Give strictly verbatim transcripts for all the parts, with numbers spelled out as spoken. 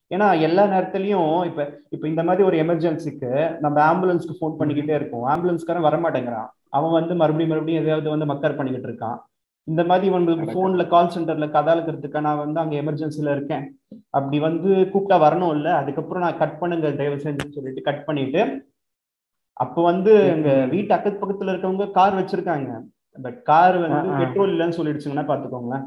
ஏன்னா எல்லா நேரத்துலயும் இப்ப இப்ப இந்த மாதிரி ஒரு எமர்ஜென்சிக்கு நம்ம ஆம்புலன்ஸ்க்கு ஃபோன் பண்ணிக்கிட்டே இருக்கோம், ஆம்புலன்ஸ்காரன் வர மாட்டேங்கிறான். அவன் வந்து மறுபடியும் மறுபடியும் எதையாவது வந்து மக்கர் பண்ணிக்கிட்டு இருக்கான். இந்த மாதிரி இவங்களுக்கு நடக்குது. ஃபோன்ல கால் சென்டர்ல கதாளுக்கிறதுக்கு நான் வந்து அங்க எமர்ஜென்சில இருக்கேன், அப்படி வந்து கூப்பிட்டா வரணும் இல்ல, அதுக்கப்புறம் நான் கட் பண்ணுங்க தயவு செஞ்சுன்னு சொல்லிட்டு கட் பண்ணிட்டு, அப்போ வந்து எங்க ம். வீட்டு அக்கத்து பக்கத்துல இருக்கவங்க கார் வச்சிருக்காங்க, பட் கார் ஆ, வந்து ஆ. பெட்ரோல் இல்லைன்னு சொல்லிடுச்சுங்கன்னா பாத்துக்கோங்களேன்.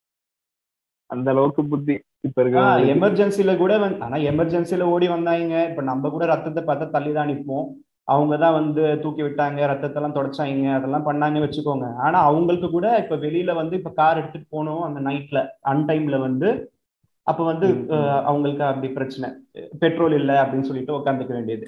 அந்த அளவுக்கு புத்தி இப்ப ஆஹ் இருக்கிறவங்களுக்கு. எமர்ஜென்சில கூட வந்து, ஆனா எமர்ஜென்சில ஓடி வந்தாங்க. இப்ப நம்ம கூட ரத்தத்தை பார்த்தா தள்ளி தான் நிற்போம். அவங்க தான் வந்து தூக்கி விட்டாங்க, ரத்தத்தெல்லாம் தொடச்சாங்க, அதெல்லாம் பண்ணாங்க வச்சுக்கோங்க. ஆனா அவங்களுக்கு கூட இப்ப வெளியில வந்து இப்ப கார் எடுத்துட்டு போனோம் அந்த நைட்ல அன்டைம்ல வந்து, அப்ப வந்து ம், ம். அஹ், அவங்களுக்கு அப்படி பிரச்சனை, பெட்ரோல் இல்லை அப்படின்னு சொல்லிட்டு உட்காந்துக்க வேண்டியது.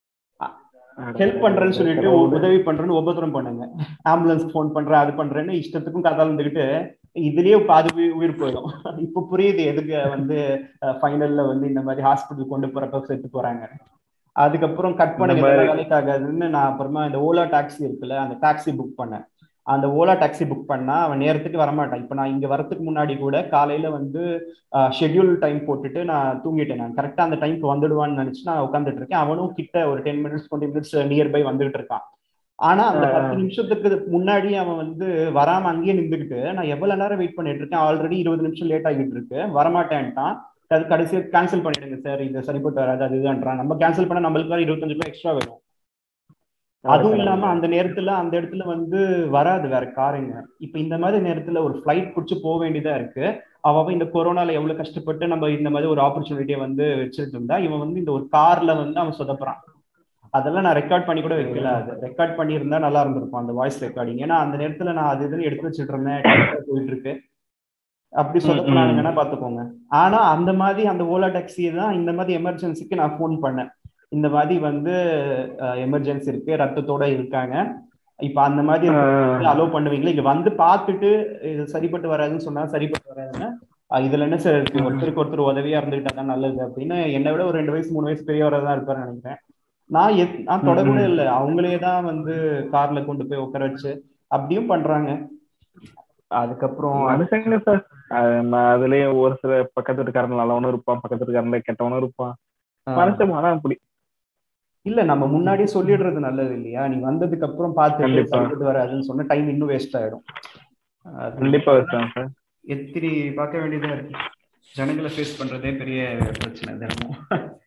அட, ஹெல்ப் பண்றேன்னு அட, சொல்லிட்டு உ- கடவுளே. உதவி பண்றேன்னு உபத்திரம் பண்ணுங்க. ஆம்புலன்ஸ் ஃபோன் பண்றேன் அது பண்றேன்னு இஷ்டத்துக்கும் கதால் இருந்துகிட்டு இதுலயே பாதி உயிர் உயிர் போயிடும். இப்ப புரியுது எதுக்கு வந்து ஃபைனல்ல வந்து இந்த மாதிரி ஹாஸ்பிட்டல் கொண்டு போறப்ப செத்து போறாங்க. அதுக்கப்புறம் கட் இந்த பண்ணுங்க, மாதிரி. இதெல்லாம் வேலைக்கு ஆகாதுன்னு நான் அப்புறமா இந்த ஓலா டாக்ஸி இருக்குல்ல, அந்த டாக்ஸி புக் பண்ணேன். அந்த ஓலா டாக்ஸி புக் பண்ணா அவன் நேரத்துக்கு வரமாட்டான். இப்ப நான் இங்க வரதுக்கு முன்னாடி கூட காலையில வந்து ஷெட்யூல் டைம் போட்டுட்டு நான் தூங்கிட்டேன். நான் கரெக்டா அந்த டைம்க்கு வந்துடுவான்னு நினைச்சு நான் உட்காந்துட்டு இருக்கேன். அவனும் கிட்ட ஒரு ten minutes twenty minutes nearby வந்துகிட்டு இருக்கான். ஆனா ஆ, அந்த ஆ. பத்து நிமிஷத்துக்கு முன்னாடி அவன் வந்து வராம அங்கேயே நின்றுக்கிட்டு நான் எவ்வளவு நேரம் வெயிட் பண்ணிட்டு இருக்கேன், ஆல்ரெடி இருபது நிமிஷம் லேட் ஆகிட்டு இருக்கு, வரமாட்டேன்ட்டான். அது கடைசியா கேன்சல் பண்ணிடுங்க சார், இது சரிப்பட்டு வராது அது இதுன்றான். நம்ம கேன்சல் பண்ணா நம்மளுக்கு வேற இருபத்தஞ்சு ரூபாய் எக்ஸ்ட்ரா வரும். அட அதுவும் இல்லாம கடவுளே. அந்த நேரத்துல அந்த இடத்துல வந்து வராது வேற காருங்க. இப்ப இந்த மாதிரி நேரத்துல ஒரு ஃபிளைட் பிடிச்சு போக வேண்டியதா இருக்கு. அவ அவ இந்த கொரோனால எவ்வளவு கஷ்டப்பட்டு நம்ம இந்த மாதிரி ஒரு ஆப்பர்ச்சுனிட்டியை வந்து வச்சுட்டு இருந்தா, இவன் வந்து இந்த ஒரு கார்ல வந்து அவன் சொதப்புறான். அதெல்லாம் நான் ரெக்கார்ட் பண்ணி கூட வைக்கல, ஐயோ. அது ரெக்கார்ட் பண்ணியிருந்தா நல்லா இருந்திருக்கும் அந்த வாய்ஸ் ரெக்கார்டிங். ஏன்னா அந்த நேரத்துல நான் அது இதுன்னு எடுத்து வச்சுட்டு இருந்தேன், டைம் போயிட்டு இருக்கு, அப்படி ம், ம். சொதப்பினானுங்கன்னா பாத்துக்கோங்க. ஆனா அந்த மாதிரி அந்த ஓலா டாக்ஸி தான் இந்த மாதிரி எமர்ஜென்சிக்கு நான் ஃபோன் பண்ணேன். இந்த மாதிரி வந்து எமர்ஜென்சி இருக்கு, ரத்தத்தோட இருக்காங்க, இப்ப அந்த மாதிரி ஆ, இருக்க அலோவ் பண்ணுவீங்களா, இங்க வந்து பார்த்துட்டு இது சரிப்பட்டு வராதுன்னு சொன்னா சரிப்பட்டு வராதுன்னா, அஹ் இதுல என்ன சார் இருக்கு, ம். ஒருத்தருக்கு ஒருத்தர் உதவியா இருந்துகிட்டா தான் நல்லது அப்படின்னு என்னை விட ஒரு ரெண்டு வயசு மூணு வயசு பெரியவரா தான் இருப்பாருன்னு நினைக்கிறேன். நான் எத் நான் ம், தொடக்கூட ம். இல்லை, அவங்களே தான் வந்து கார்ல கொண்டு போய் உட்கார வச்சு அப்படியும் பண்றாங்க. அதுக்கப்புறம் மனுஷங்க சார். அது நான் அதுலயே ஒரு சில பக்கத்து வீட்டுக்காரன் நல்லவனும் இருப்பான், பக்கத்து வீட்டுக்காரன்ல கெட்டவனும் இருப்பான். ஆஹ் மனுஷன் மனம் அப்படி. இல்ல நம்ம முன்னாடியே சொல்லிடுறது நல்லது இல்லையா, நீ வந்ததுக்கு அப்புறம் பார்த்துட்டு கண்டிப்பா. சரிப்பட்டு வராதுன்னு சொன்ன டைம் இன்னும் வேஸ்ட் ஆயிடும். அது கண்டிப்பா வச்சான் சார். எத்திரி பார்க்க வேண்டியதா இருக்கு. ஜனங்களை ஃபேஸ் பண்றதே பெரிய பிரச்சனை தினமும்.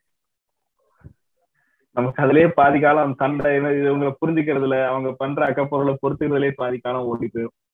நமக்கு அதுலயே பாதி காலம் சண்டை, இவங்களை புரிஞ்சுக்கிறதுல அவங்க பண்ற அக்கப்பொருளை பொறுத்துக்கிறதுலயே பாதி காலம் ஓடி போயிடும்.